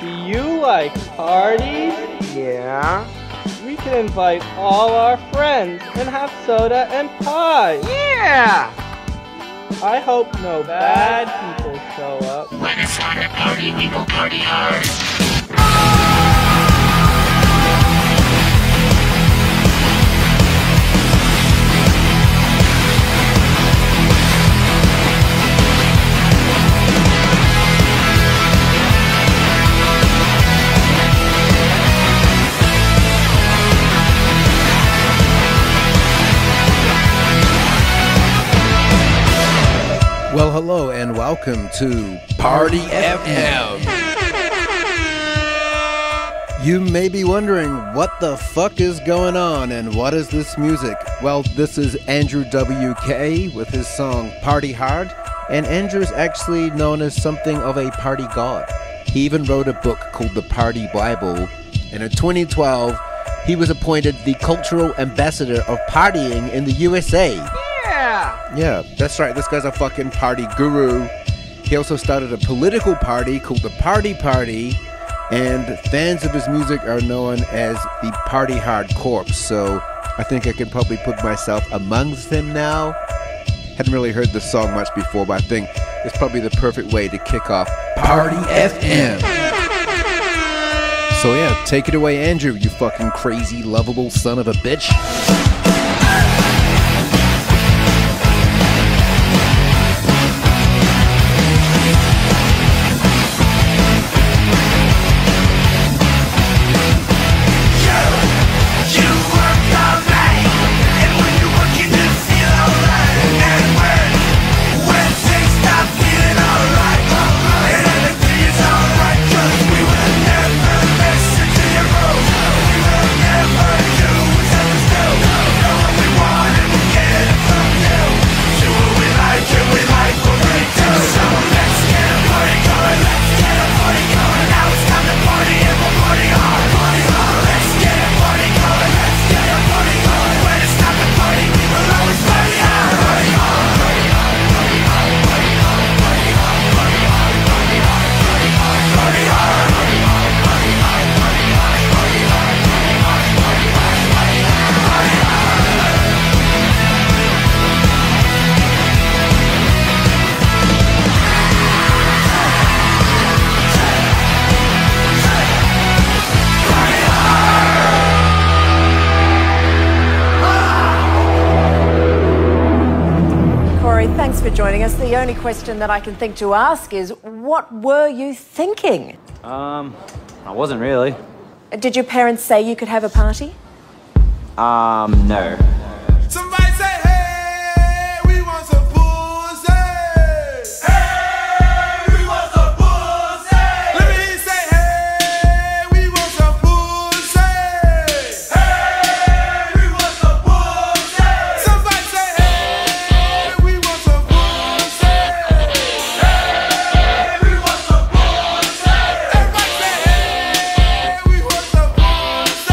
you like parties? Yeah. We can invite all our friends and have soda and pie. Yeah! I hope no bad people show up. When it's time to party, we will party hard. Well, hello and welcome to Party FM. You may be wondering what the fuck is going on and what is this music? Well, this is Andrew WK with his song Party Hard, and Andrew's actually known as something of a party god. He even wrote a book called The Party Bible, and in 2012 he was appointed the cultural ambassador of partying in the USA. Yeah, that's right, this guy's a fucking party guru. He also started a political party called the Party Party, and fans of his music are known as the Party Hard Corps, so I think I could probably put myself amongst them now. Hadn't really heard the song much before, but I think it's probably the perfect way to kick off Party FM. So yeah, take it away, Andrew, you fucking crazy, lovable son of a bitch. Thanks for joining us. The only question that I can think to ask is, what were you thinking? I wasn't really. Did your parents say you could have a party? No. Somebody say, hey, we want some pussy. Hey, we want some pussy. Let me say, hey, we want some pussy. Hey, we want some pussy. Somebody say, hey, we want some pussy. Hey, we want some pussy. Everybody say, hey, we want some pussy.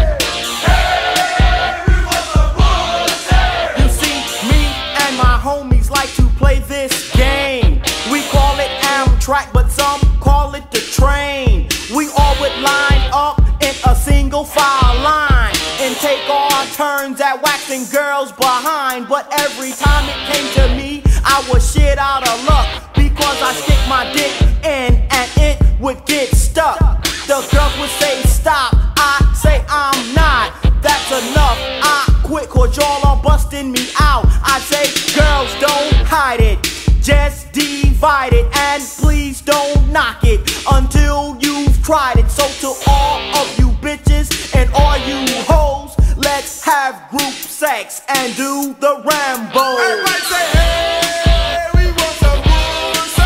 You see, me and my homies like to play this game. We call it Amtrak, but some call it the train. We all would line up in a single file line and take our turns at waxing girls behind. But every time it came to me, I was shit out of luck, because I stick my dick in and it would get stuck. The girls would say stop, I say I'm not. That's enough, I quit, cause y'all are busting me out. I say, girls, don't hide it, just divide it, and please don't knock it until you've tried it. So to all of you bitches and all you hoes, let's have group sex and do the Rambo. Everybody say, hey, we want some pussy.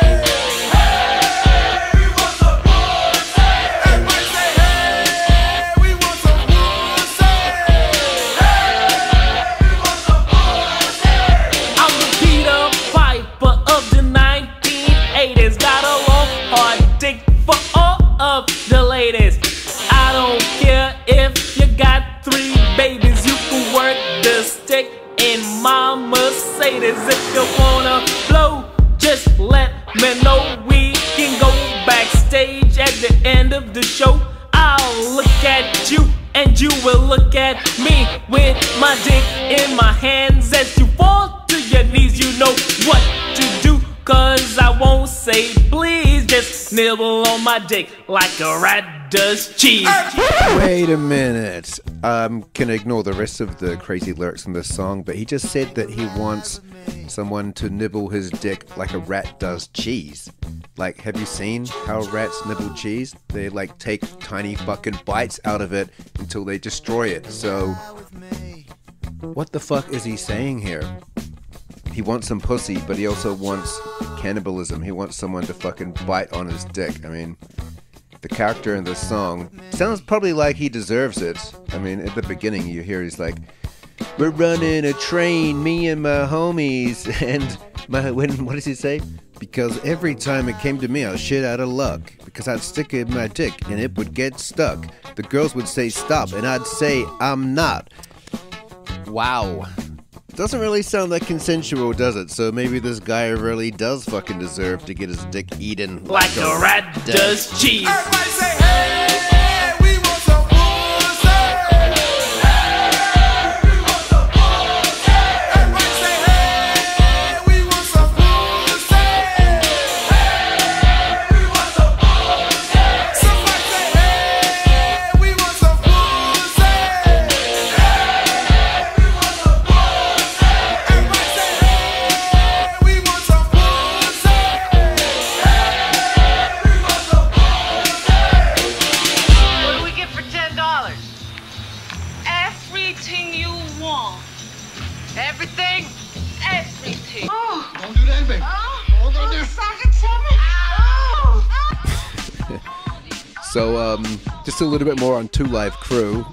Hey, we want some pussy. Everybody say, hey, we want some pussy. Hey, we want some pussy. I'm the Peter Piper of the 1980s. Got a long, hard dick for all of the ladies. I don't care if you got 3 babies, you can work the stick in my Mercedes. If you wanna blow, just let me know. We can go backstage at the end of the show. I'll look at you and you will look at me with my dick in my hands as you fall to your knees. You know what to do, cause I won't say please. Just nibble on my dick like a rat does cheese. Wait a minute. Can ignore the rest of the crazy lyrics in this song, but he just said that he wants someone to nibble his dick like a rat does cheese. Like, have you seen how rats nibble cheese? They like take tiny fucking bites out of it until they destroy it. So, what the fuck is he saying here? He wants some pussy, but he also wants cannibalism. He wants someone to fucking bite on his dick. I mean, the character in this song sounds probably like he deserves it. I mean, at the beginning you hear he's like, we're running a train, me and my homies, and what does he say? Because every time it came to me, I was shit out of luck. Because I'd stick it in my dick and it would get stuck. The girls would say stop and I'd say I'm not. Wow. Doesn't really sound like consensual, does it? So maybe this guy really does fucking deserve to get his dick eaten like a rat does cheese. Everybody say, hey, we want some pussy. Hey, we want some pussy. Everybody say, hey, we want some pussy. Hey, we want some pussy. Somebody say, hey, we want some pussy. Hey, we want some pussy. Everybody say, hey, we want some pussy. What do we get for $10? Everything you want. Everything? Everything. Oh. Don't do that, baby. Oh. Oh, suck it to me. Oh. So, just a little bit more on Two Live Crew,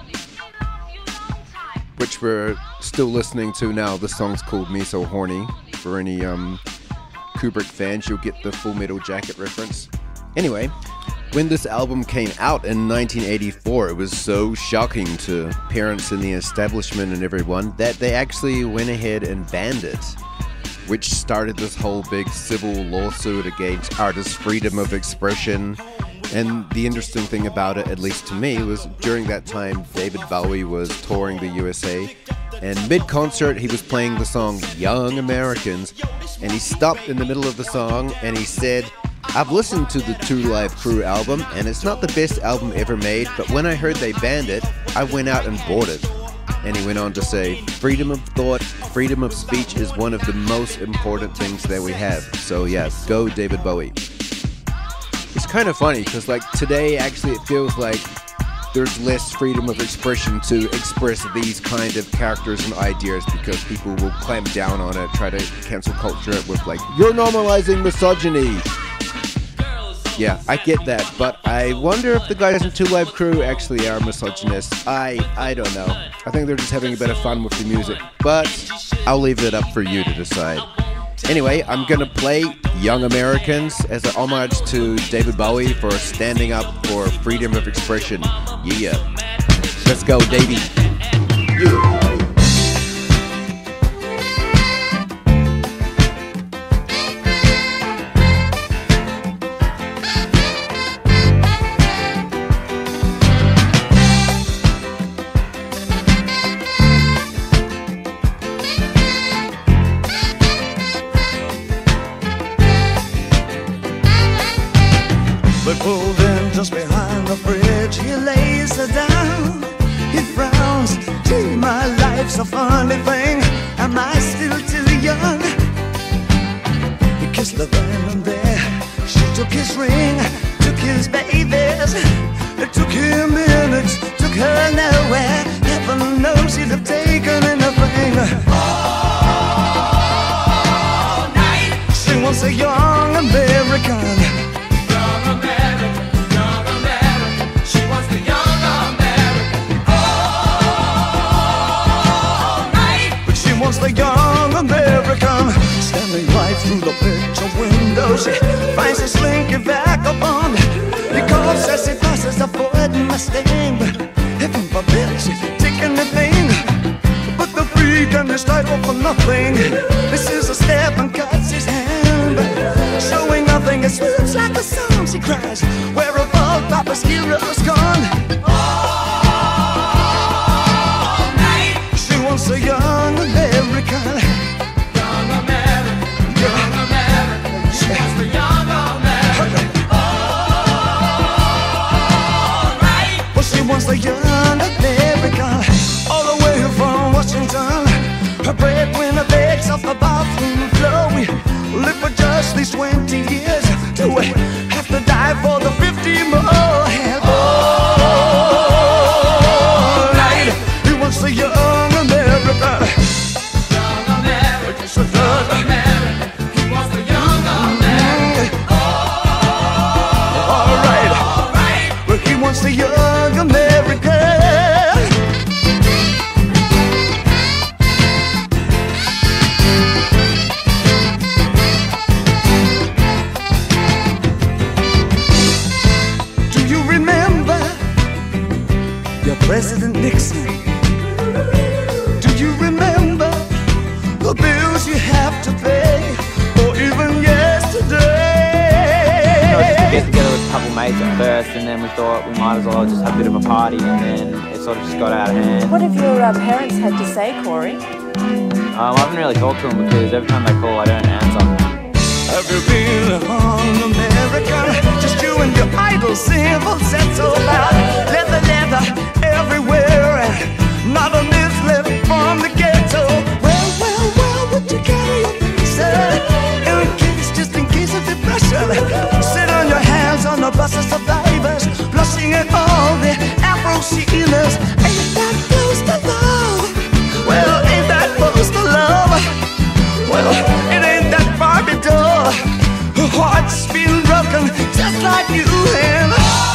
which we're still listening to now. This song's called Me So Horny. For any Kubrick fans, you'll get the Full Metal Jacket reference. Anyway, when this album came out in 1984, it was so shocking to parents in the establishment and everyone that they actually went ahead and banned it, which started this whole big civil lawsuit against artists' freedom of expression. And the interesting thing about it, at least to me, was during that time David Bowie was touring the USA, and mid-concert he was playing the song Young Americans, and he stopped in the middle of the song and he said, I've listened to the Two Live Crew album and it's not the best album ever made, but when I heard they banned it, I went out and bought it. And he went on to say, freedom of thought, freedom of speech is one of the most important things that we have. So yeah, go David Bowie. It's kind of funny because like today actually it feels like there's less freedom of expression to express these kind of characters and ideas because people will clamp down on it, try to cancel culture it with like, you're normalizing misogyny. Yeah, I get that, but I wonder if the guys in Two Live Crew actually are misogynists. I don't know. I think they're just having a bit of fun with the music, but I'll leave it up for you to decide. Anyway, I'm gonna play Young Americans as an homage to David Bowie for standing up for freedom of expression. Yeah. Let's go, Davey. Yeah. But pulled in just behind the bridge, he lays her down. He frowns, gee, my life's a funny thing. Am I still too young? He kissed the van and there, she took his ring, took his babies. It took him minutes, took her nowhere. Heaven knows he'd have taken anything. All night, she wants a young American. The young American standing right through the picture window. She finds a slinky vagabond. He coughs as he passes a Ford Mustang. Heaven forbid she's taking anything but the freak and his title for nothing. This is a step and cuts his hand, showing nothing. It slips like the song she cries, where have all Papa's heroes gone? All night. She wants a young American. Young American. Young American. She wants the young American. All right. Well, she wants the young American. All the way from Washington. Her breadwinner begs off the bathroom floor. We live for just these 20 years. Do we have to die for the 50 more? And all night, he wants the young American. Young American, so young American. He wants the young American. All right, well, he wants the young American. President Nixon, do you remember the bills you have to pay, or even yesterday? You know, just to get together with a couple mates at first, and then we thought we might as well just have a bit of a party, and then it sort of just got out of hand. What have your parents had to say, Corey? I haven't really talked to them because every time they call, I don't answer. Have you been on America? Just you and your idle simple set so loud. Leather, leather everywhere, and not a miss left from the ghetto. Well, well, well, would you carry a visa? In case, just in case of depression. Sit on your hands on the bus of survivors, blushing at all the Afro-Sheilas. Ain't that close to love? Well, ain't that close to love? Well, it ain't that far door. Her heart's been broken just like you and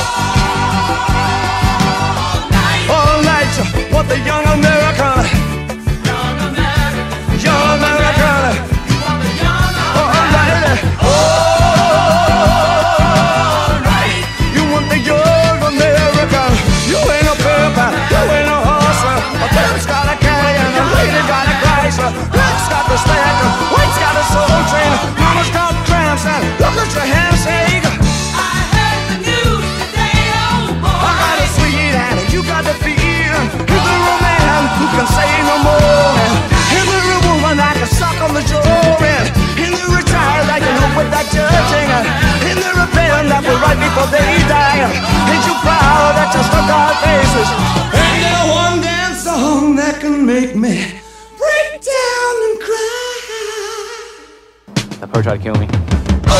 all night. What the young American. Young American. Young American. All right. All right. You want the young American. You ain't no paper. You ain't no horse. A bird's got a carrion. A lady got a Chrysler. Black's got the stacker. White's got a soul train. Mama's got cramps and look at your handshake. I heard the news today, oh boy. I got a sweet hand and you got the feel. Is there a man who can say no more? Is there a woman I can suck on the jaw? Is there a child I can hope without judging? Is there a band that will write before they die? Ain't you proud that you stuck our faces? Ain't there one dance song that can make me break down and cry? They'll probably try to kill me. Oh,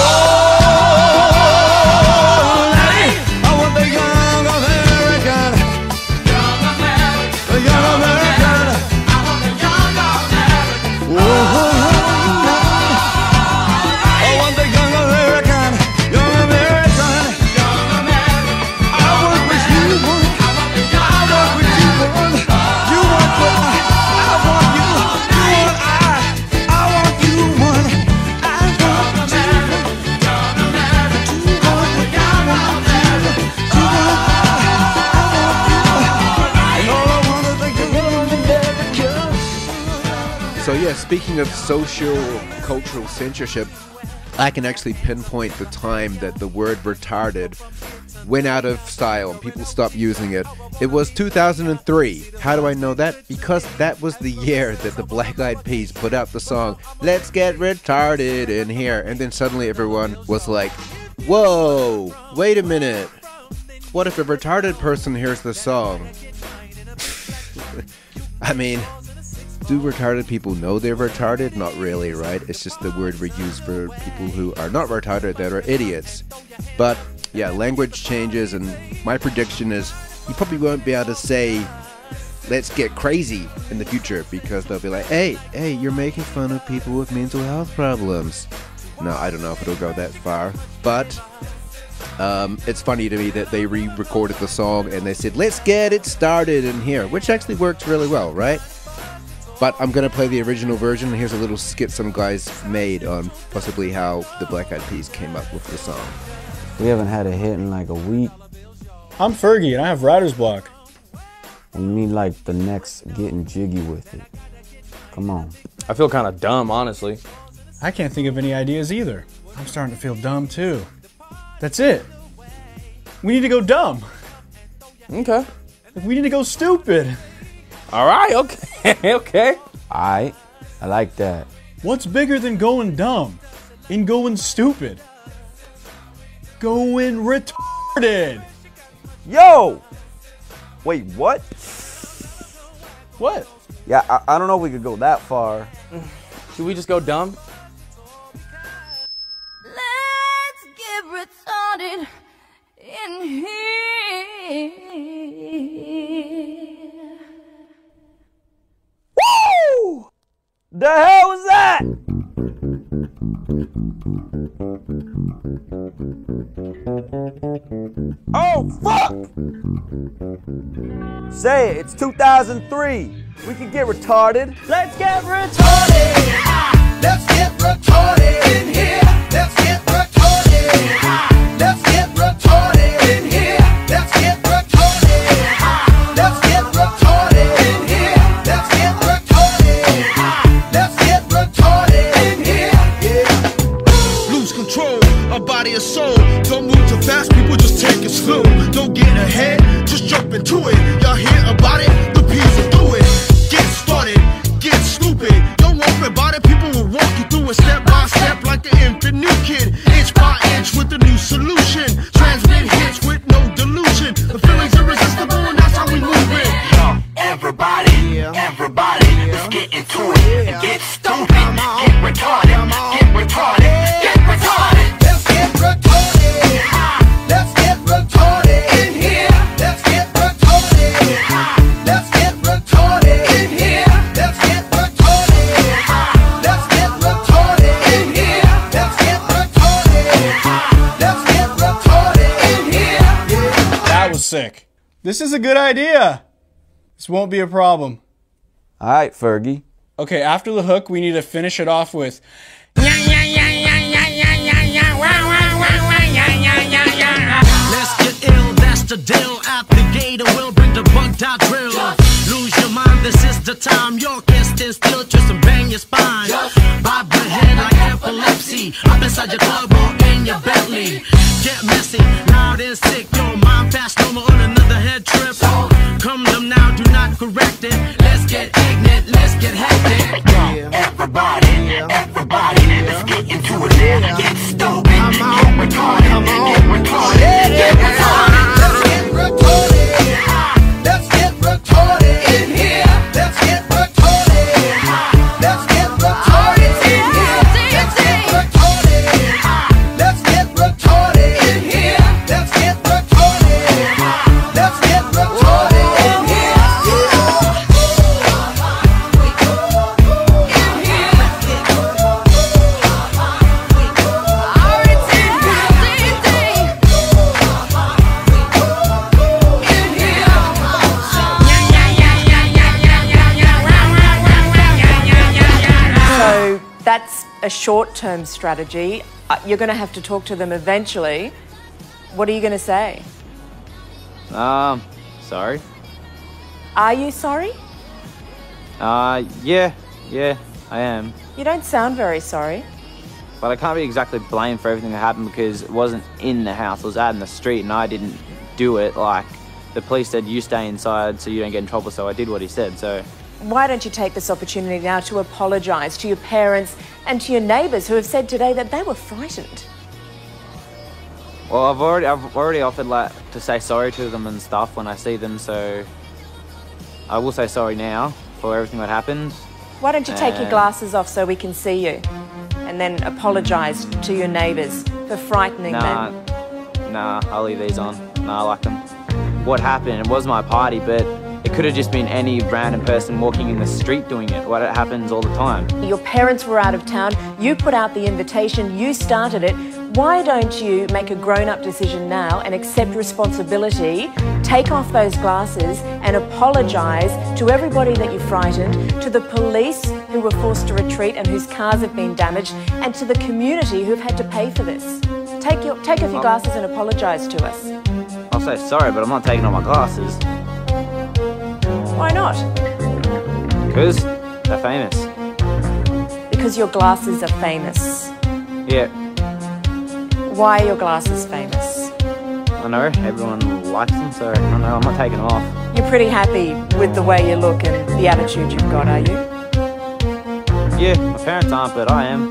I want the young American. Young American. The young American. I want the young American. I want the young American. Young American. Young American. I want with you, boy. I want with you, boy. You want what I want you. You want I want you, one. So yeah, speaking of social cultural censorship, I can actually pinpoint the time that the word retarded went out of style and people stopped using it. It was 2003. How do I know that? Because that was the year that the Black Eyed Peas put out the song, "Let's Get Retarded in Here." And then suddenly everyone was like, whoa, wait a minute. What if a retarded person hears the song? I mean, do retarded people know they're retarded? Not really, right? It's just the word we use for people who are not retarded that are idiots. But yeah, language changes, and my prediction is you probably won't be able to say "let's get crazy" in the future because they'll be like, hey, you're making fun of people with mental health problems. No, I don't know if it'll go that far, but it's funny to me that they re-recorded the song and they said, "Let's get it started in here," which actually works really well, right? But I'm going to play the original version. Here's a little skit some guys made on possibly how the Black Eyed Peas came up with the song. We haven't had a hit in like a week. I'm Fergie and I have writer's block. We need like the next Getting Jiggy with It. Come on. I feel kind of dumb, honestly. I can't think of any ideas either. I'm starting to feel dumb too. That's it. We need to go dumb. Okay. We need to go stupid. All right, okay, okay. All right, I like that. What's bigger than going dumb and going stupid? Going retarded. Yo! Wait, what? What? Yeah, I don't know if we could go that far. Should we just go dumb? Let's get retarded in here. Woo! The hell was that? Oh, fuck! Say it, it's 2003. We can get retarded. Let's get retarded. Let's get retarded in here. Let's get retarded. Let's get retarded in here. Let's get retarded. Let's get retarded in here. Let's get retarded. Let's get retarded in here. Yeah. Lose control of body and soul. Don't move too fast, people, just take it slow. Don't get ahead, just jump into it. Y'all hear about it? The P's will do it. Get started, get stupid. Don't worry about it, people will walk you through it step by step like an infant new kid. Inch by inch with a new solution. Transmit hits with no delusion. The feeling's irresistible and that's how we move it. Yo, everybody, let's get into it and get stupid. Get retarded, get retarded, get retarded. Let's get retarded. Let's get retarded in here. Let's get retarded. Let's get retarded in here. Let's get retarded. Let's get retarded in here. Let's get retarded. Let's get retarded in here. That was sick. This is a good idea. This won't be a problem. All right, Fergie. Okay, after the hook, we need to finish it off with. Let's get ill, that's the deal. At the gate, and we'll bring the bugged out drill. Lose your mind, this is the time. Your can't stand still, twist and bang your spine. Bob your head like epilepsy. Up inside your club or in your Bentley. Get messy, loud and sick. Your mind fast, no more on another head trip. Come them now, do not correct it. Let's get ignorant, let's get hectic. Everybody, let's get into it now. Get stupid, get retarded, get retarded, get retarded. Let's get retarded. Let's get retarded in here. Let's get retarded. Let's get retarded in here. Let's get retarded. Let's get retarded in here. Let's get retarded. Let's get retarded in here. So that's a short-term strategy. You're going to have to talk to them eventually. What are you going to say? Sorry. Are you sorry? Yeah, I am. You don't sound very sorry. But I can't be exactly blamed for everything that happened because it wasn't in the house, it was out in the street and I didn't do it. Like, the police said, you stay inside so you don't get in trouble, so I did what he said, so... Why don't you take this opportunity now to apologise to your parents and to your neighbours who have said today that they were frightened? Well, I've already offered like to say sorry to them and stuff when I see them, so I will say sorry now for everything that happened. Why don't you take your glasses off so we can see you? And then apologise to your neighbours for frightening them. Nah, I'll leave these on. Nah, I like them. What happened, it was my party, but it could have just been any random person walking in the street doing it. What happens all the time. Your parents were out of town, you put out the invitation, you started it. Why don't you make a grown-up decision now and accept responsibility, take off those glasses and apologise to everybody that you frightened, to the police who were forced to retreat and whose cars have been damaged, and to the community who've had to pay for this. Take off your glasses and apologise to us. I'll say sorry, but I'm not taking off my glasses. Why not? Because they're famous. Because your glasses are famous. Yeah. Why are your glasses famous? I know, everyone likes them, so I don't know, I'm not taking them off. You're pretty happy with the way you look and the attitude you've got, are you? Yeah, my parents aren't, but I am.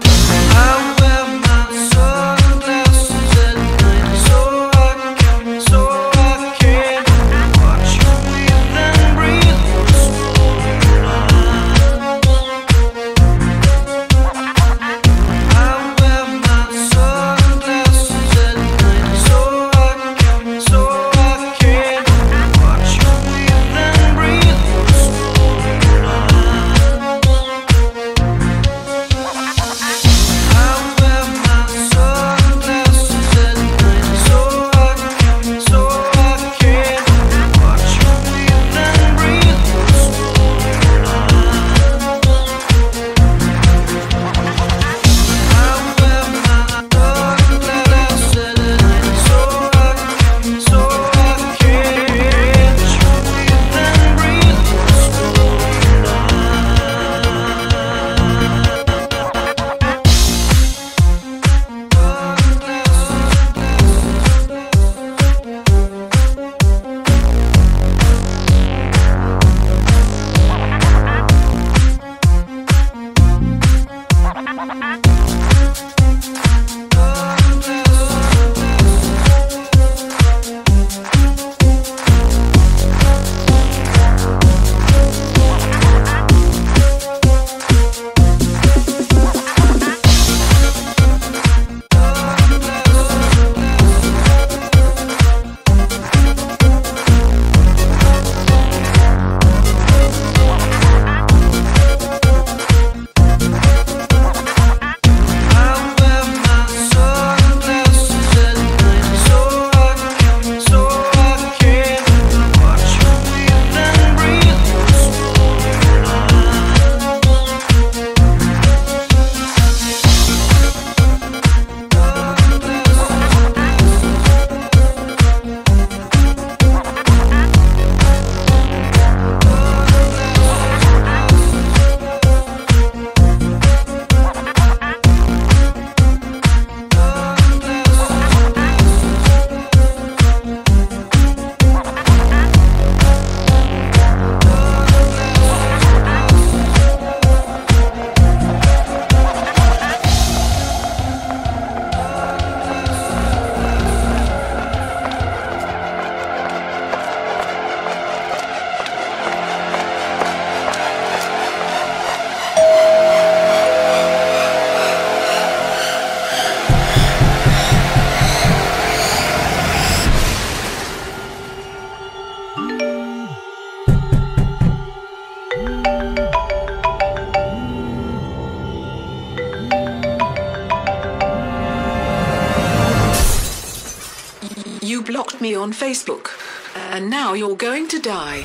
You blocked me on Facebook, and now you're going to die.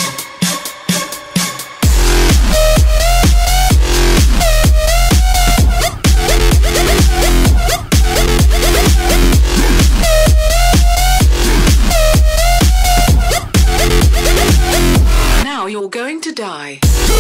Now you're going to die.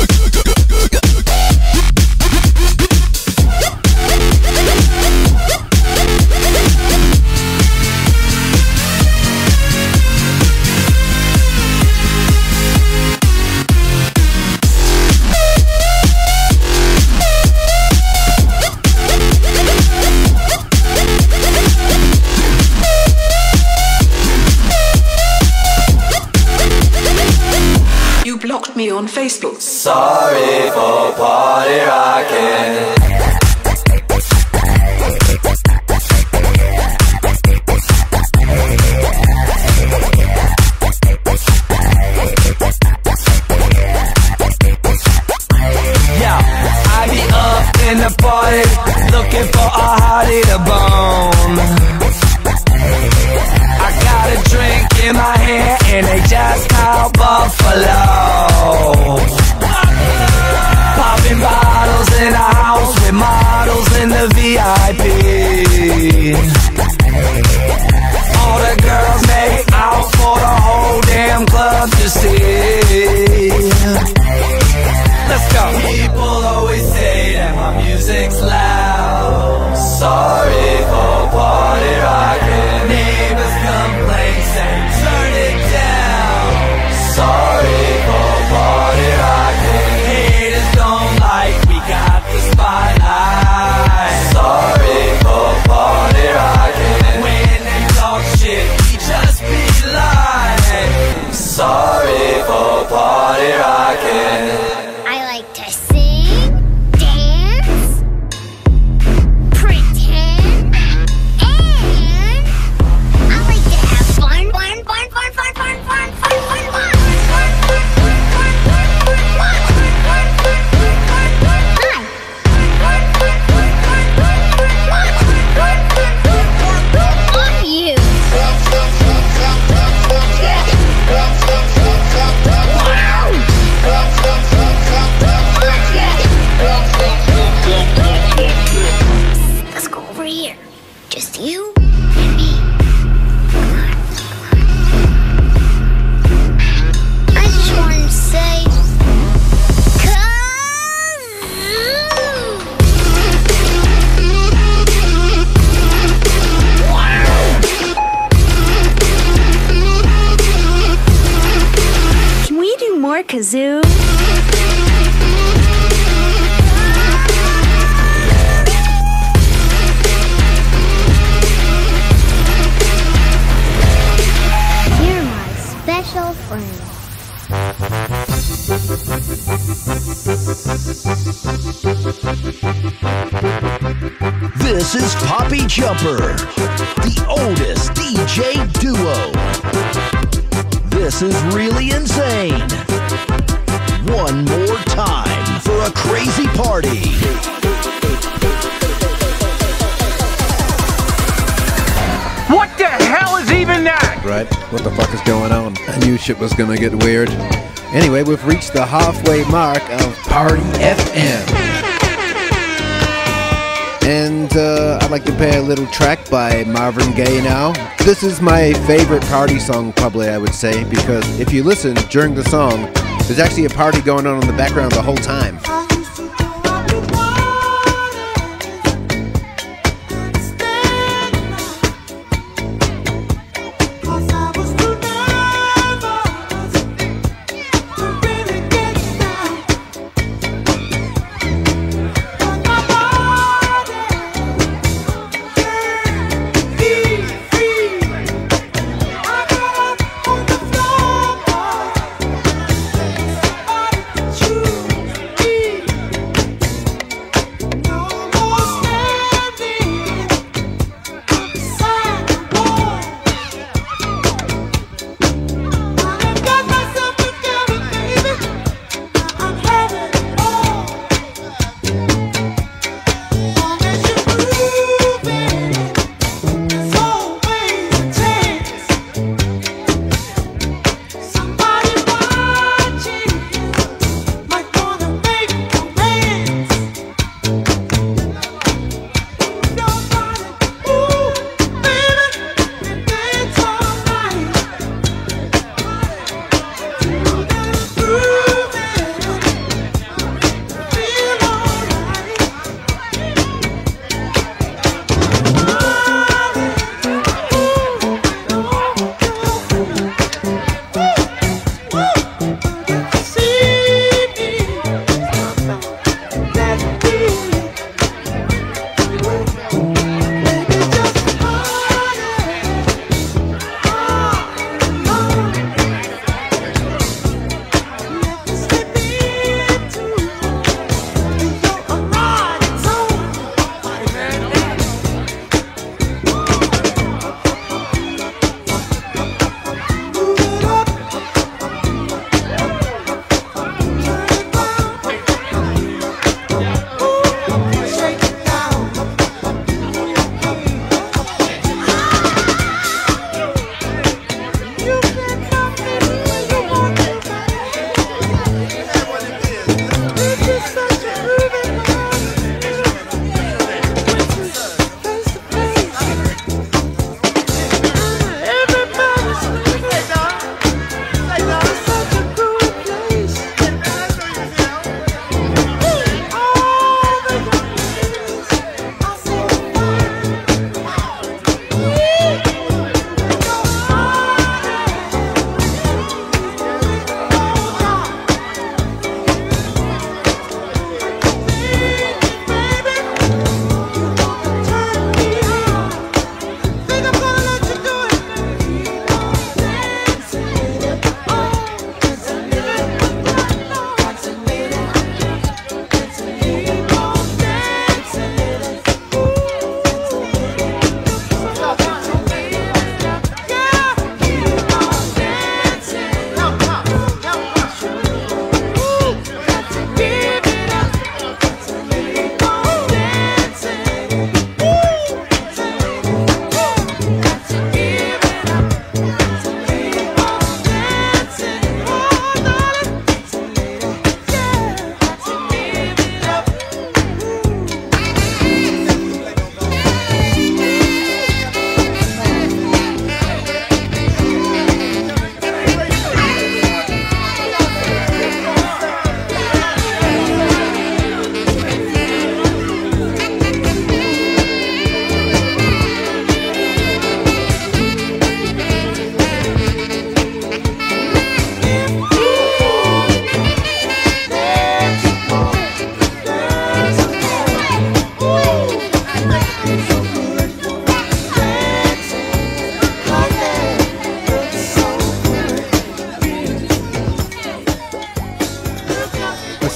Blocked me on Facebook. Sorry for party rocking. I be up in the party, looking for a hottie to bone. I got a drink in my hand and they just called Buffalo. Popping bottles in a house with kazoo. You're my special friend. This is Poppy Jumper, the oldest DJ duo. This is really insane. One more time for a crazy party. What the hell is even that? Right, what the fuck is going on? I knew shit was gonna get weird. Anyway, we've reached the halfway mark of Party FM. And I'd like to play a little track by Marvin Gaye now. This is my favorite party song, probably, I would say, because if you listen during the song, there's actually a party going on in the background the whole time.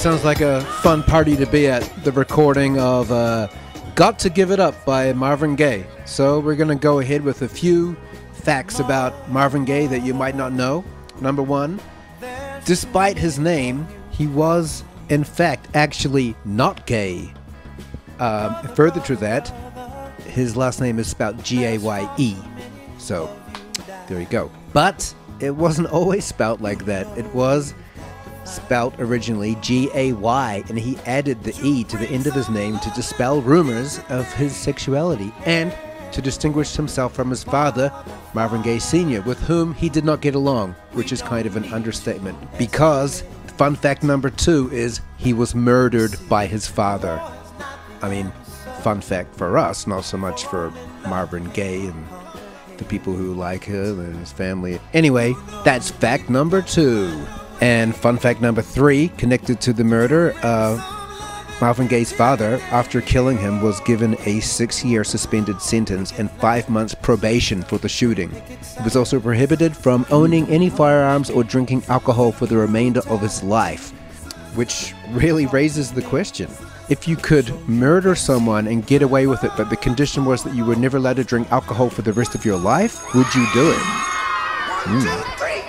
sounds like a fun party to be at, the recording of Got to Give It Up by Marvin Gaye. So we're going to go ahead with a few facts about Marvin Gaye that you might not know. Number one, despite his name, he was in fact actually not gay. Further to that, his last name is spelled G-A-Y-E. So there you go. But it wasn't always spelled like that. It was spelt originally G-A-Y, and he added the E to the end of his name to dispel rumors of his sexuality and to distinguish himself from his father, Marvin Gaye Sr., with whom he did not get along, which is kind of an understatement. Because, fun fact number 2 is he was murdered by his father. I mean, fun fact for us, not so much for Marvin Gaye and the people who like him and his family. Anyway, that's fact number 2. And fun fact number 3, connected to the murder, Marvin Gaye's father, after killing him, was given a 6-year suspended sentence and 5 months probation for the shooting. He was also prohibited from owning any firearms or drinking alcohol for the remainder of his life. Which really raises the question. If you could murder someone and get away with it, but the condition was that you were never allowed to drink alcohol for the rest of your life, would you do it? 1, 2, 3.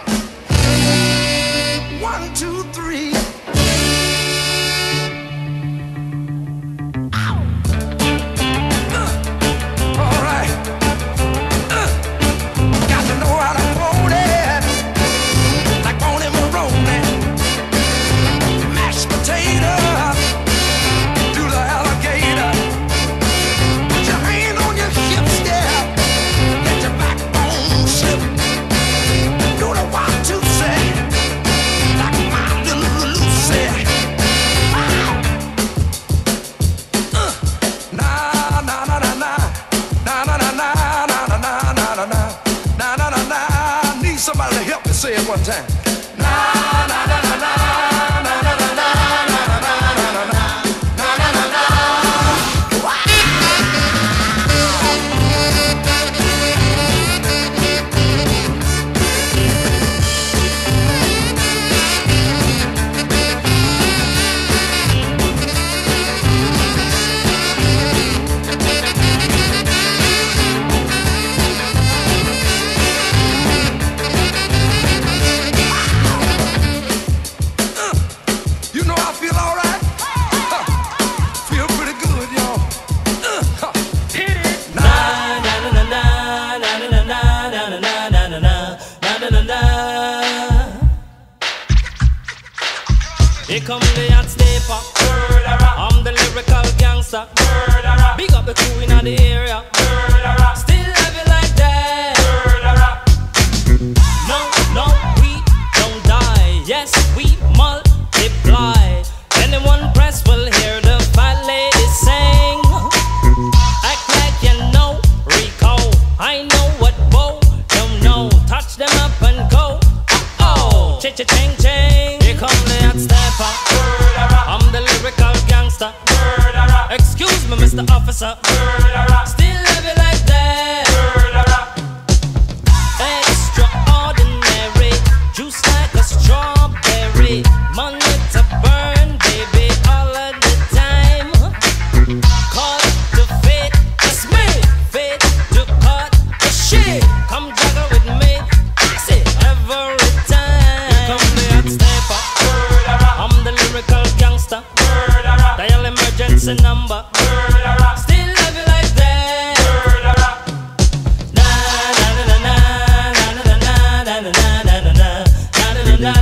1, 2, 3. All right. Got to know how to hold it. Like Bonnie Maroney. Mashed potato. Do the alligator. Put your hand on your hips, yeah. Let your backbone slip. Do the 1, 2, say. Like my little Lucy. Nah, nah, nah, nah, nah. Nah, nah, nah, nah, nah, nah, nah, nah, nah, nah. Nah, nah, nah, nah. I need somebody to help me say it one time. Nah, nah, nah, nah, nah. Nah, nah, nah, nah, nah, nah, nah, nah, nah. Nah, nah, nah, nah. You know I feel all right. Feel pretty good, y'all. Hit it. Na na na na na na na na na na na na na na na na. Here come the hot stepper. I'm the lyrical gangster. Big up the crew in the area. Still have it like that. No, no, we don't die. Yes, we multiply. Anyone press will hear the fat lady sing. Act like you know Rico. I know what Bo don't know. Touch them up and go. Oh, ching ching. Here come the hot stepper. I'm the lyrical gangster. Excuse me, Mr. Officer. Still have it like that. Extraordinary, juice like a strawberry. Money to burn, baby, all of the time. Call it the fate, it's me. Fate to cut the shit. Come juggle with me, I say every time. Here come the hot stepper. I'm the lyrical gangster. Dial emergency number. Still have it like that. Na na na na na na na na na na na na na na.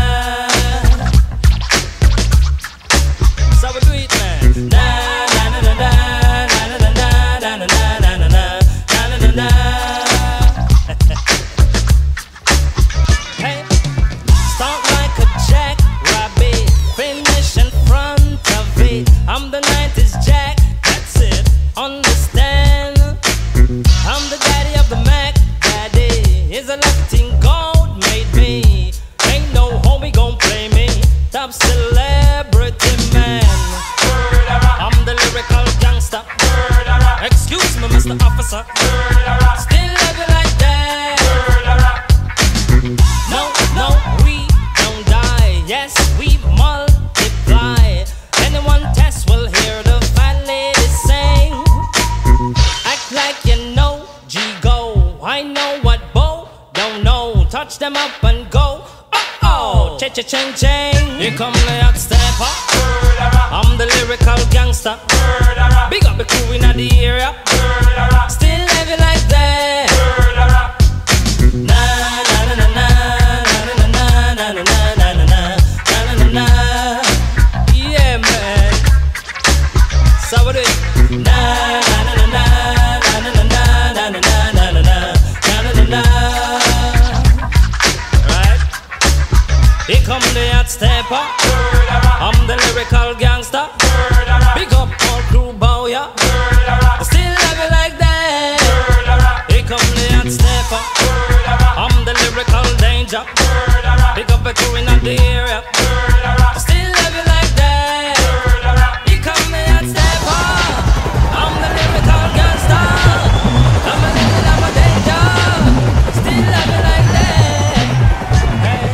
So we do it, man. Na na na na na na na na na na na na na na na. Hey, start like a jackrabbit, finish in front of it. I'm the 90s Jack, that's it. Understand? I'm the daddy of the Mac. Daddy is a lucky thing God made me. Ain't no homie gon' play me. Top celebrity man. I'm the lyrical gangster. Excuse me, Mr. Officer. Still love you like that. No, no, we don't die. Yes, we multiply. touch them up and go. Oh, cha-cha-ching-ching. Here come the hot stepper. I'm the lyrical gangster. Big up the crew in the area. Still heavy like that. Na na na na na na na na na na na na na. Yeah, man. So what it? Na na na na na na na na na na na na na. Right? Here come the hot stepper. I'm the lyrical gangster. Big up all crew bow ya. Still love you like that. Here come the hot stepper. I'm the lyrical danger. Big up the crew in the area. Still love you like that. Here come the hot stepper. I'm the lyrical gangster. I'm a little of a danger. Still love you like that. Hey.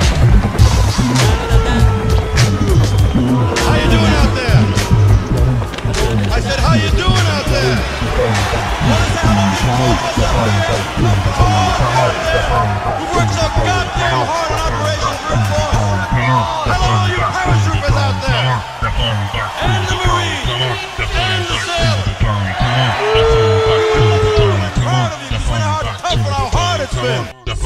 How you doing out there? I said, how you doing out there? What is that? We work so goddamn hard on Operation Brute Force. Hello, all you paratroopers out there. And the Marines. And the sailors. I'm proud of you. You went out tough and how hard it's been.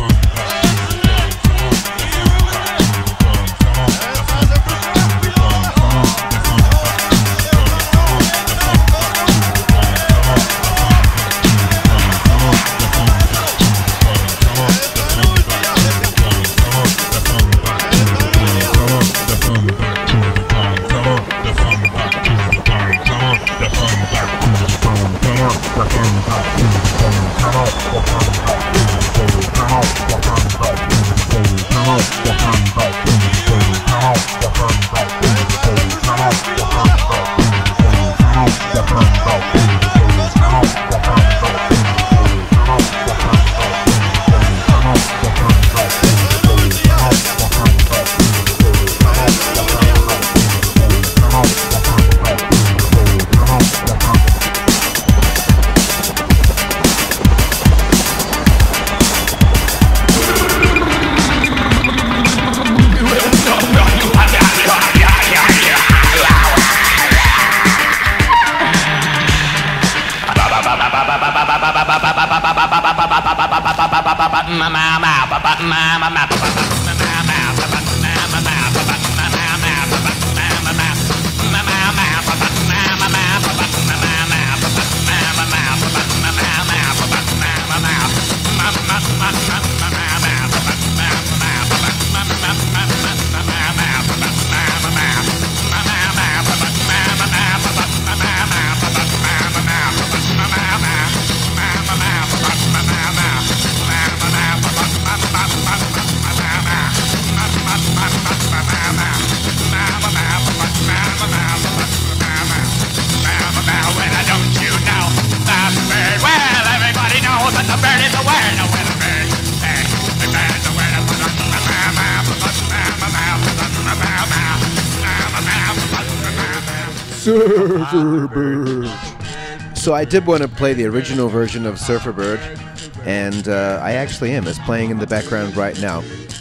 Surfer Bird. So I did want to play the original version of Surfer Bird, and I actually am. It's playing in the background right now.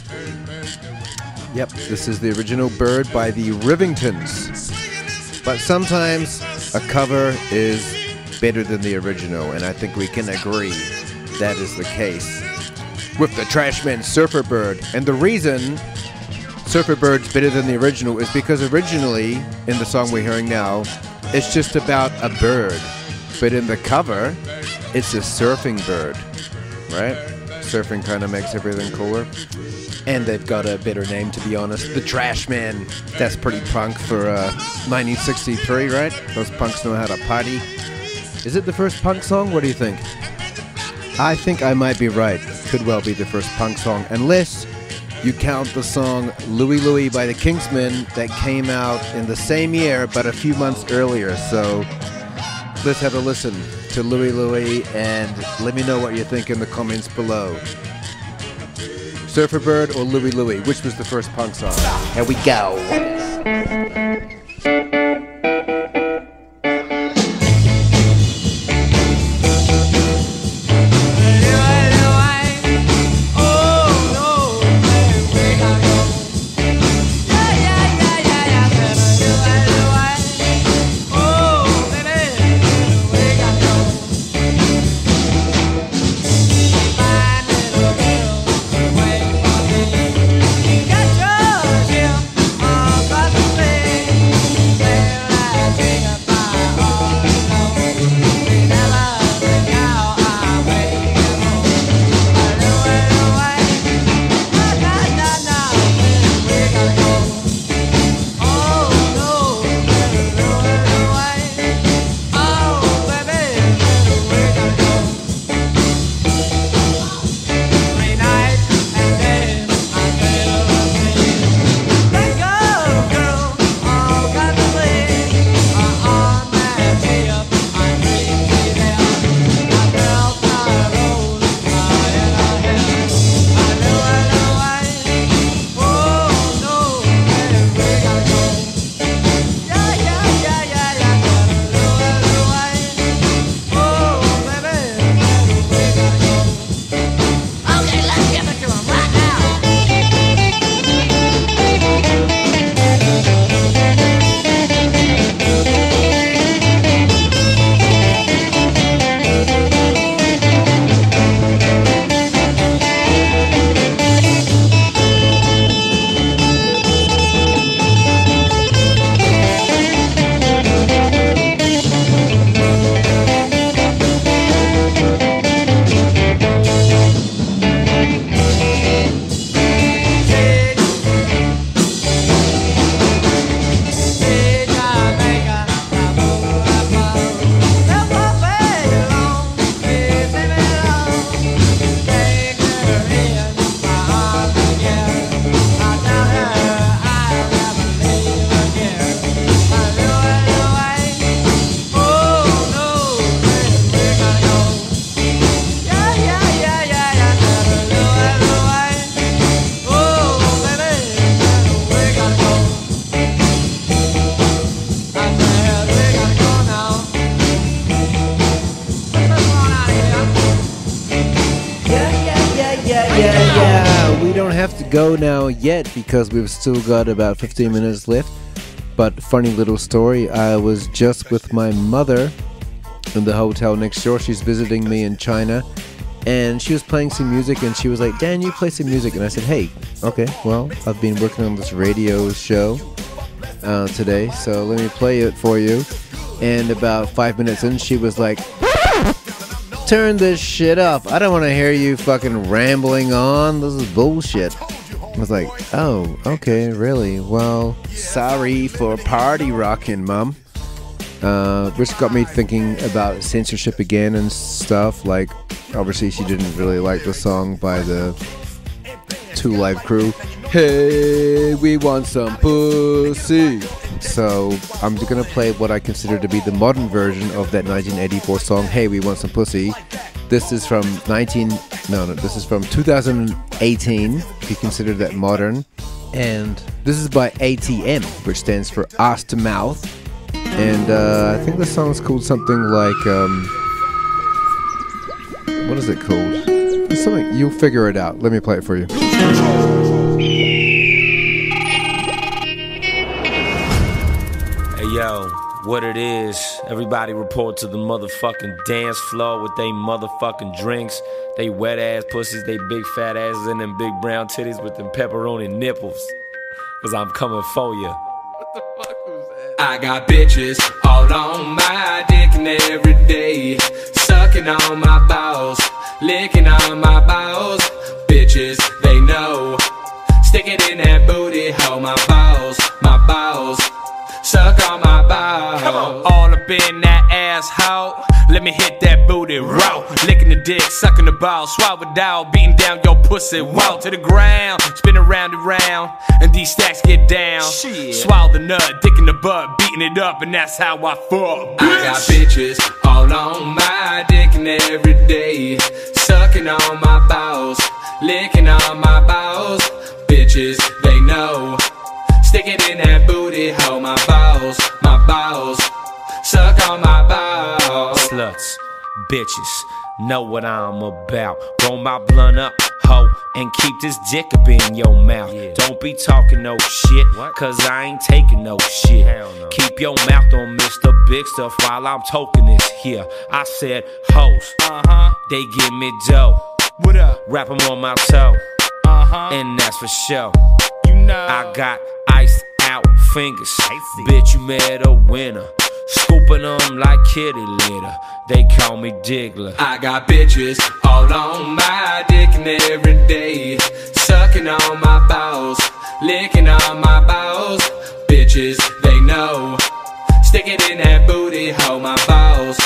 Yep, this is the original Bird by the Rivingtons. But sometimes a cover is better than the original, and I think we can agree that is the case with the Trashmen Surfer Bird. And the reason Surfer Bird's better than the original is because originally, in the song we're hearing now, it's just about a bird. But in the cover, it's a surfing bird, right? Surfing kind of makes everything cooler. And they've got a better name, to be honest. The Trashmen. That's pretty punk for 1963, right? Those punks know how to party. Is it the first punk song? What do you think? I think I might be right. Could well be the first punk song, unless you count the song Louie Louie by the Kingsmen that came out in the same year, but a few months earlier. So let's have a listen to Louie Louie and let me know what you think in the comments below. Surfer Bird or Louie Louie? Which was the first punk song? Here we go. Oh no. Yeah, we don't have to go now yet because we've still got about 15 minutes left. But funny little story, I was just with my mother in the hotel next door. She's visiting me in China, and she was playing some music, and she was like, Dan, you play some music. And I said, hey, okay, well, I've been working on this radio show today, so let me play it for you. And about 5 minutes in, she was like, turn this shit up. I don't want to hear you fucking rambling on. This is bullshit. I was like, oh, okay, really? Well, sorry for party rocking, Mom. Which got me thinking about censorship again and stuff. Like, obviously she didn't really like the song by the Two Live Crew. Hey, we want some pussy. So I'm gonna play what I consider to be the modern version of that 1984 song, Hey, We Want Some Pussy. This is from 2018, if you consider that modern. And this is by ATM, which stands for Ass to Mouth. And I think the song's called something like, what is it called? It's something, you'll figure it out. Let me play it for you. Hey yo, what it is, everybody report to the motherfucking dance floor with they motherfucking drinks, they wet ass pussies, they big fat asses, and them big brown titties with them pepperoni nipples. Cause I'm coming for you. What the fuck was that? I got bitches all on my dick and every day, sucking on my balls, licking on my balls. Bitches, they know, stick it in that booty hole. My balls, suck on my balls. Come on. All up in that asshole, let me hit that booty raw. Licking the dick, sucking the ball, swallow it down, beating down your pussy, wow, to the ground, spin around and round, and these stacks get down. Shit. Swallow the nut, dick in the butt, beating it up, and that's how I fuck. I got bitches all on my dick and every day, sucking on my balls, licking on my balls. Bitches, they know, stick it in that booty hole. My balls, suck on my balls. Sluts, bitches, know what I'm about. Roll my blunt up, hoe, and keep this dick up in your mouth. Yeah. Don't be talking no shit, cause I ain't taking no shit. No. Keep your mouth on Mr. Big Stuff while I'm toking this here. I said hoes, they give me dough. What up? Wrap them on my toe, and that's for sure. You know I got iced out fingers. Bitch, you met a winner. Scooping them like kitty litter. They call me Diggler. I got bitches all on my dick and every day, sucking on my balls, licking on my balls. Bitches, they know, stick it in that booty hole. My balls,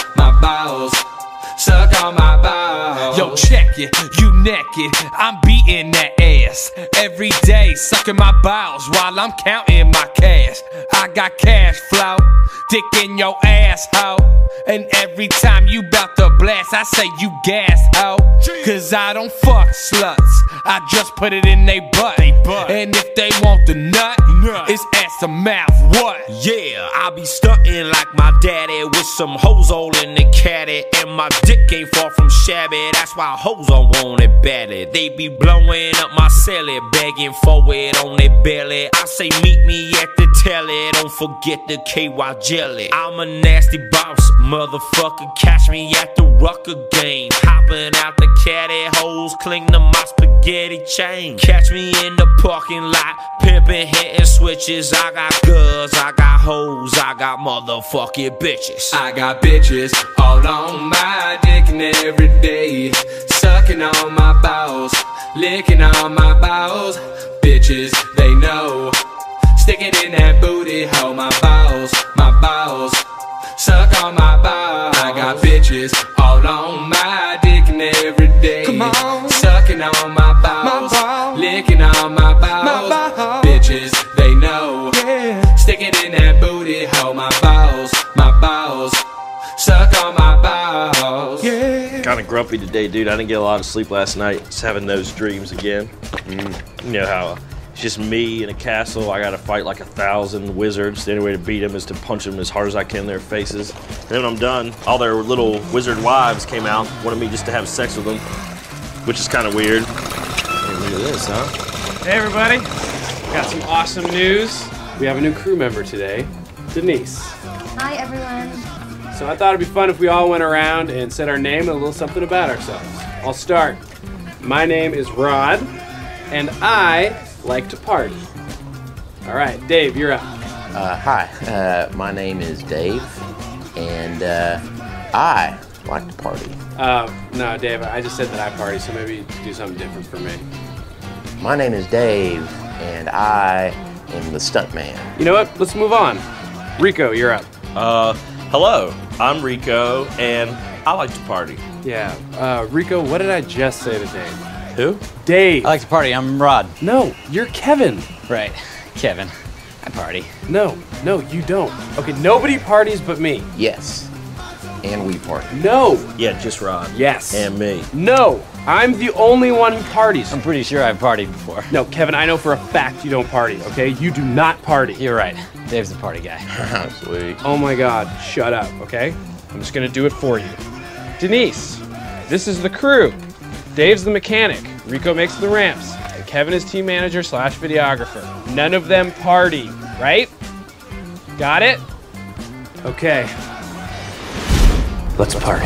suck on my balls. Yo, check it, you naked, I'm beating that ass every day, sucking my balls while I'm counting my cash. I got cash flow, dick in your asshole, and every time you bout to blast, I say you gas ho. Cause I don't fuck sluts, I just put it in they butt. And if they want the nut, it's ass to mouth, what? Yeah, I be stunting like my daddy with some hoes all in the caddy, and my dick ain't far from shabby, that's why hoes don't want it badly. They be blowing up my celly, begging for it on their belly. I say meet me at the telly, don't forget the KY jelly. I'm a nasty boss, motherfucker, catch me at the rucker game, hopping out the caddy, hoes cling to my spaghetti chain. Catch me in the parking lot, pimping, hitting switches. I got girls, I got hoes, I got motherfucking bitches. I got bitches all on my dick and every day, sucking on my balls, licking on my balls. Bitches, they know, stick it in that booty hole. My balls, suck on my balls. I got bitches all on my dick and every day, sucking on my balls, licking on my balls. Bitches, they know, stick it in that booty hole. My balls, suck on my balls. Kind of grumpy today, dude. I didn't get a lot of sleep last night. Just having those dreams again. You know how it's just me in a castle. I gotta fight like 1,000 wizards. The only way to beat them is to punch them as hard as I can in their faces. And then when I'm done, all their little wizard wives came out, wanted me just to have sex with them. which is kind of weird. Hey, look at this, huh? Hey everybody, got some awesome news. We have a new crew member today, Denise. Hi everyone. So I thought it'd be fun if we all went around and said our name and a little something about ourselves. I'll start. My name is Rod, and I like to party. All right, Dave, you're up. Hi, my name is Dave, and I like to party. No, Dave, I just said that I party, so maybe do something different for me. My name is Dave, and I am the stuntman. You know what? Let's move on. Rico, you're up. Hello, I'm Rico, and I like to party. Yeah, Rico, what did I just say to Dave? Who? Dave. I like to party. I'm Rod. No, you're Kevin. Right, Kevin. I party. No, you don't. Okay, nobody parties but me. Yes, and we party. No. Yeah, just Rod. Yes. And me. No, I'm the only one who parties. I'm pretty sure I've partied before. No, Kevin, I know for a fact you don't party, okay? You do not party. You're right. Dave's the party guy. Sweet. Oh my God, shut up, okay? I'm just gonna do it for you. Denise, this is the crew. Dave's the mechanic. Rico makes the ramps. And Kevin is team manager / videographer. None of them party, right? Got it? Okay. Let's party.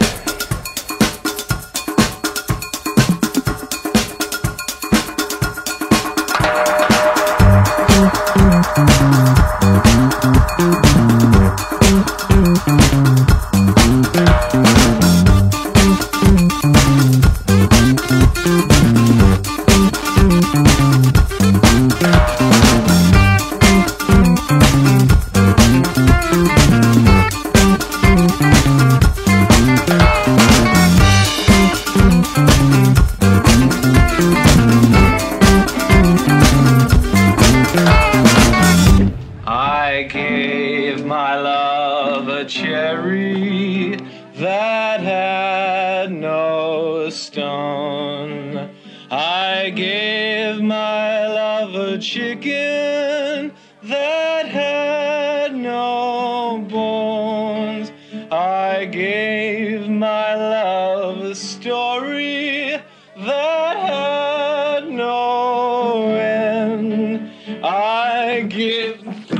I gave my love a cherry that had no stone. I gave my love a chicken that had no bones. I gave my love a story that had no end. I give.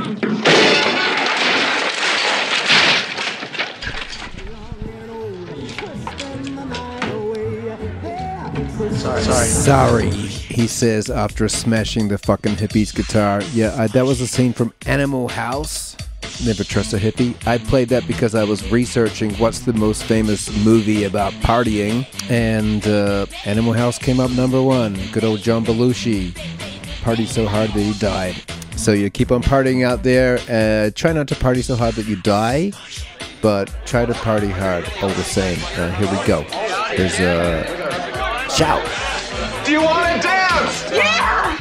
Sorry, he says after smashing the fucking hippie's guitar. Yeah, that was a scene from Animal House. Never trust a hippie. I played that because I was researching what's the most famous movie about partying, and Animal House came up #1. Good old John Belushi partied so hard that he died. So you keep on partying out there. Try not to party so hard that you die, but try to party hard all the same. Here we go. There's a shout. Do you want to dance? Yeah!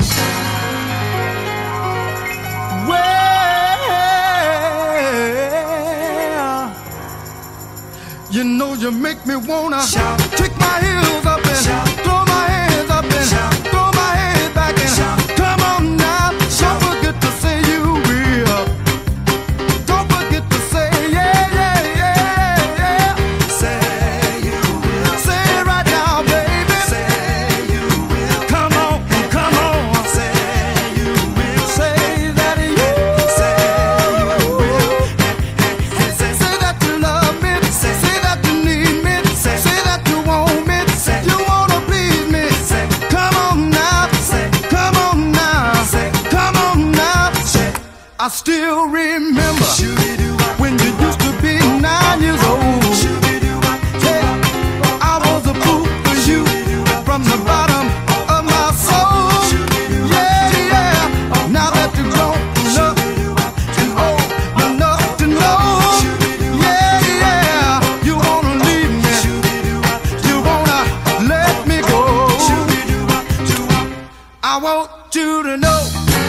Well, you know you make me wanna kick my heels up and throw my hands up and throw my head back and come on now. Don't forget to say you will. Don't forget to say yeah, yeah, yeah, yeah. Say you will. Say it right now, baby. Say you will. Come on, come on. Say you will. Say that you. Say you will. Say that you love me. Say that you need me. Say that you want me. You wanna please me. Come on now. Come on now. Come on now. I still remember when you used to be 9 years old. Yeah, I was a fool for you from the bottom of my soul. Yeah, yeah. Now that you don't look and old enough to know. Yeah, yeah. You wanna leave me. You wanna let me go. I want you to know.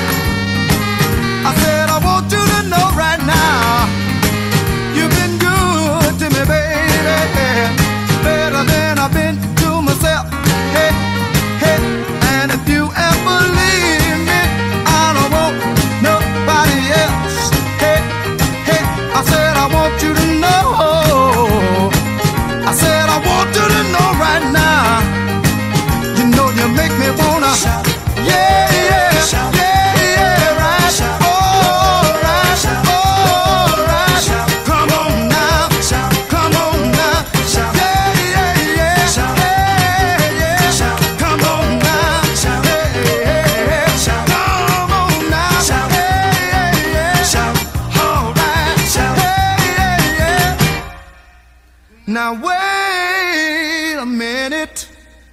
I said I want you to know right now. You've been good to me, baby. Better than I've been to myself. Hey, hey. And if you ever leave me, I don't want nobody else. Hey, hey. I said I want you to know. I said I want you to know right now. you make me wanna shout. Yeah, yeah, shout. Yeah, yeah, right. Shout. All right, shout. All right. Shout. Come on now, shout. Come on now, shout. Yeah, yeah, yeah, shout. Yeah, yeah, shout. Come on now, shout. Yeah, yeah, shout. Come on now, shout. Yeah, yeah, yeah, shout. All right, shout. Yeah, yeah, yeah. Now wait a minute.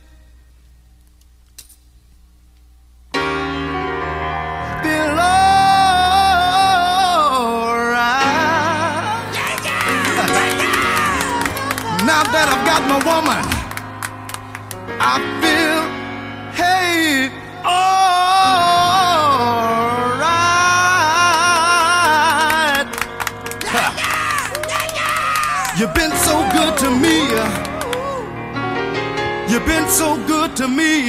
Now that I've got my woman, I feel, hey, alright. You've been so good to me. You've been so good to me.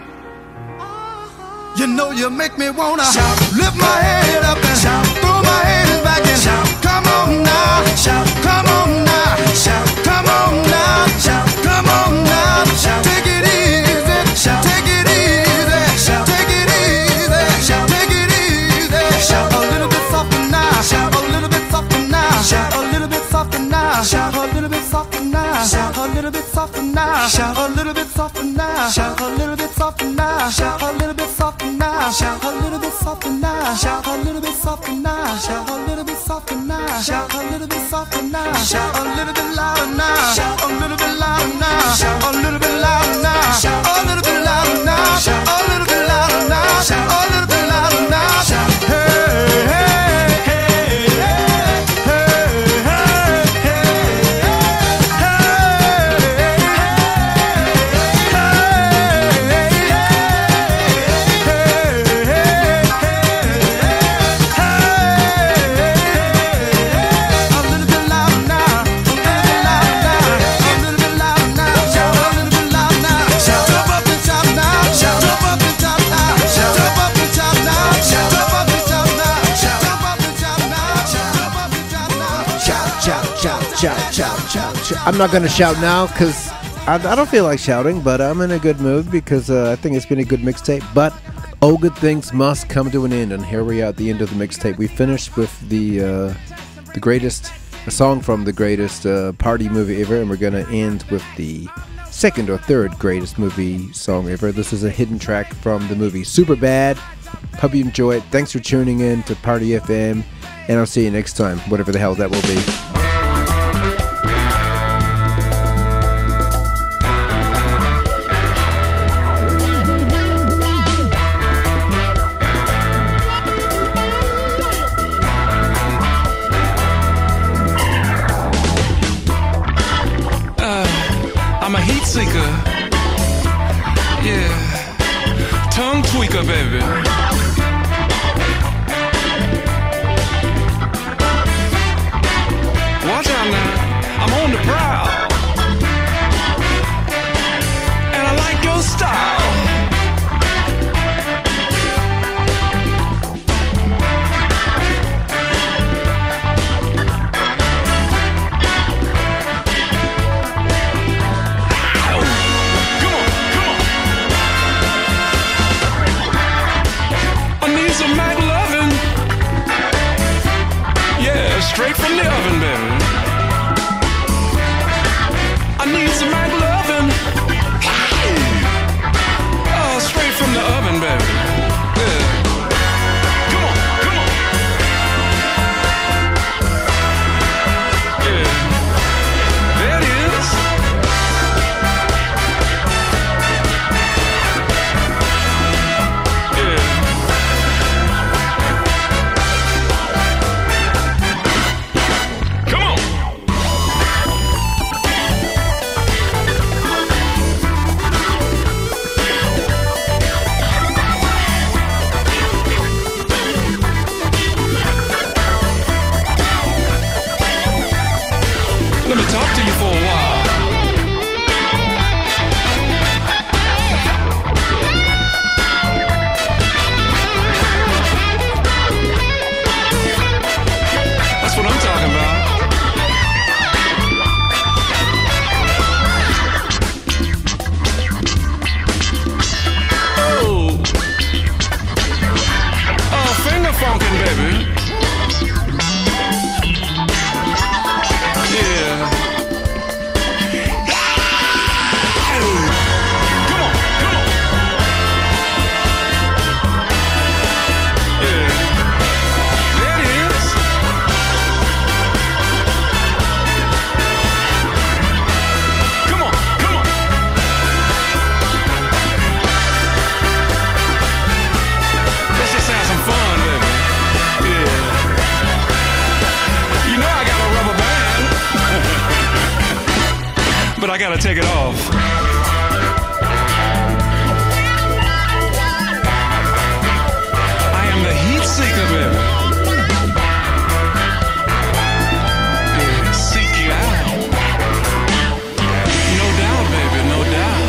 You know you make me wanna shout. Lift my head up and shout. Throw my hands back and shout. Come on now, shout. Come on now, shout. Come on now, shout. Come on now, shout. Take it easy, shout. Take it easy, shout. Take it easy, shout. Take it easy, shout. A little bit softer now, shout. A little bit softer now, shout. A little bit softer now, shout. A little bit softer now, shout. A little bit softer now, shout. A little bit softer now, shout. A little bit softer now, shout. A little bit softer now, shout. A little bit softer now, shout. A little bit softer now, shout. A little bit softer now, shout. A little bit softer now, shout. A little bit louder now, shout. A little bit louder now, shout. A little bit louder now, shout. A little bit louder now, shout. A little bit louder now, shout. A little bit louder now, shout. Hey, hey, hey, hey, hey, I'm not going to shout now because I don't feel like shouting, but I'm in a good mood because I think it's been a good mixtape. But all good things must come to an end, and here we are at the end of the mixtape. We finished with the greatest, a song from the greatest party movie ever, and we're going to end with the second or third greatest movie song ever. This is a hidden track from the movie Superbad. Hope you enjoy it. Thanks for tuning in to Party FM, and I'll see you next time, whatever the hell that will be. I'm a heat seeker, yeah, tongue tweaker, baby. Watch out now, I'm on the prowl, and I like your style. gotta take it off. I am the heat seeker, baby. Yeah, seek you out. No doubt, baby, no doubt.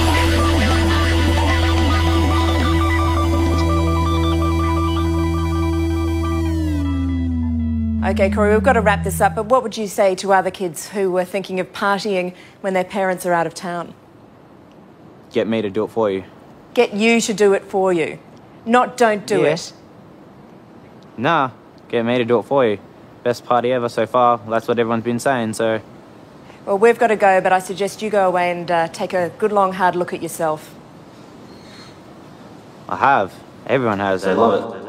Okay, Corey, we've got to wrap this up, but what would you say to other kids who were thinking of partying when their parents are out of town? Get me to do it for you. Get you to do it for you, not don't do it. Nah, get me to do it for you. Best party ever so far. That's what everyone's been saying, so... Well, we've got to go, but I suggest you go away and take a good long hard look at yourself. I have. Everyone has. They love it.